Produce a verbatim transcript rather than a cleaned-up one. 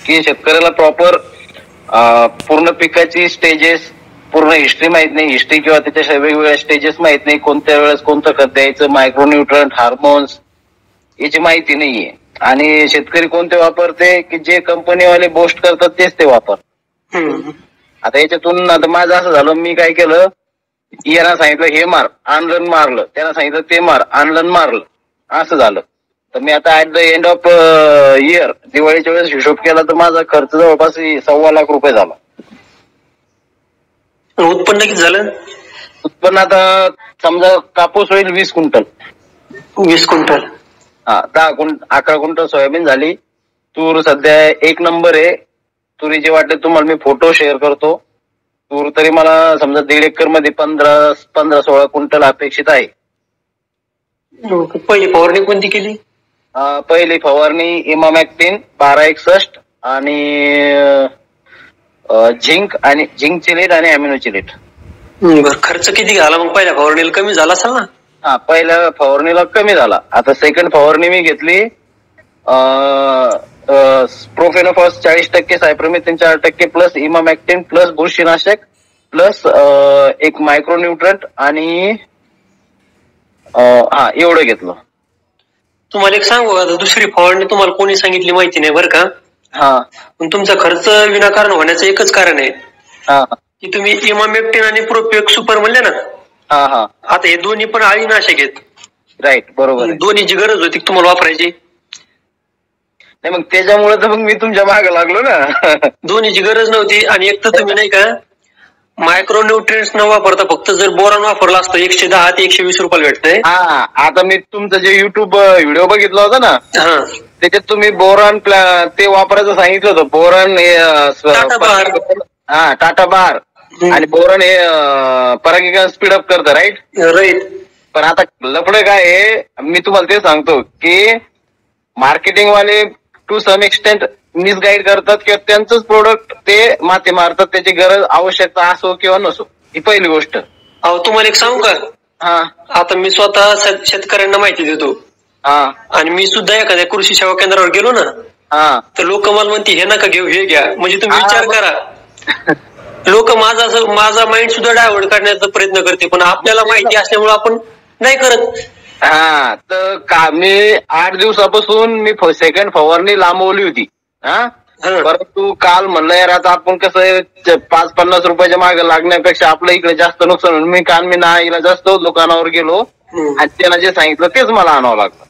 की शेतकऱ्याला प्रॉपर पूर्ण पिकाची स्टेजेस, पूर्ण हिस्ट्री माहित नाही, हिस्ट्री किंवा त्याच्या वेगवेगळ्या स्टेजेस माहित नाही, कोणत्या वेळेस कोणतं खत द्यायचं, मायक्रोन्यूट्रंट, हार्मोन्स याची माहिती नाहीये. आणि शेतकरी कोणते वापरते की जे कंपनीवाले बोस्ट करतात तेच ते वापर. आता याच्यातून आता माझं असं झालं, मी काय केलं, यांना सांगितलं हे मार, ऑनलाईन मारलं, त्यांना सांगितलं ते मार, ऑनलाईन मारलं, असं झालं. तर मी आता at the end of year दिवाळीच्या वेळेस हिशोब केला तर माझा खर्च जवळपास सव्वा लाख रुपये झाला. उत्पन्न किती झालं? उत्पन्न आता समजा कापूस होईल वीस क्विंटल. वीस क्विंटल हा, दहा क्विंटल अकरा क्विंटल सोयाबीन झाली. तूर सध्या एक नंबर आहे. तुरीचे वाटले तुम्हाला मी फोटो शेअर करतो. तूर तरी मला समजा दीड एकर मध्ये पंधरा पंधरा सोळा क्विंटल अपेक्षित आहे. पहिली फवारणी कोणती केली? पहिली फवारणी इमामॅक्टिन बारा एकसष्ट आणि झिंक आणि झिंक चिलेट आणि अॅमिनो चिलेट. बर, खर्च किती झाला मग? पहिल्या फवारणीला कमी झाला असेल ना? हा, पहिल्या फवारणीला कमी झाला. आता सेकंड फवारणी मी घेतली प्रोफेनोफॉस चाळीस टक्के, सायप्रोमेथिन चार टक्के प्लस इमामॅक्टिन प्लस बुरशीनाशक प्लस एक मायक्रोन्यूट्रंट आणि हा एवढं घेतलं. तुम्हाला एक सांगू, आता दुसरी फवारणी तुम्हाला कोणी सांगितली माहिती नाही बरं का. हा, पण तुमचा खर्च विनाकारण होण्याचं एकच कारण आहे की तुम्ही इमामॅक्टिन आणि प्रोपेक सुपर म्हणले ना. हा हा, आता हे दोन्ही पण अळीनाशक आहेत. राईट, बरोबर. दोन्हीची गरज होती तुम्हाला वापरायची. नाही, मग त्याच्यामुळे तर मग मी तुमच्या मागे लागलो ना. दोन्हीची गरज नव्हती. आणि एक तर तुम्ही नाही का मायक्रोन्यूट्रिएंट्स न वापरता फक्त जर बोरॉन वापरला असतं एकशे दहा ते एकशे वीस रुपयाला भेटतंय. हा, आता मी तुमचं जे युट्यूब व्हिडिओ बघितला होता ना, त्याच्यात तुम्ही बोरॉन ते वापरायचं सांगितलं होतं. बोरॉन हे हा टाटा बार आणि बोरॉन हे परागीकरण स्पीडअप करतं. Right right. पण आता लफडं काय आहे, मी तुम्हाला ते सांगतो की मार्केटिंग वाले टू सम एक्सटेंट मिसगाईड करतात किंवा त्यांचंच प्रोडक्ट ते माते मारतात. त्याची गरज आवश्यकता असो किंवा नसो, ही पहिली गोष्ट. अहो, तुम्हाला एक सांगू का? हा, आता मी स्वतः शेतकऱ्यांना माहिती देतो. हा, आणि मी सुद्धा एखाद्या कृषी सेवा केंद्रावर गेलो ना, हा, तर लोक मला म्हणते हे नका घेऊ, हे घ्या. म्हणजे तुम्ही विचार करा, लोक माझा माझा माइंड सुद्धा डायव्हर्ट करण्याचा प्रयत्न करते, पण आपल्याला माहिती असल्यामुळे आपण नाही करत. हा, तर का मी आठ दिवसापासून मी सेकंड फवारणी लांबवली होती. हा, परंतु काल म्हणलं यार आता आपण कसं पाच पन्नास रुपयाच्या मागे लागण्यापेक्षा आपलं इकडे जास्त नुकसान. मी काल मी नाईला जास्त दुकानावर गेलो आणि त्यांना जे सांगितलं तेच मला आणावं लागतं.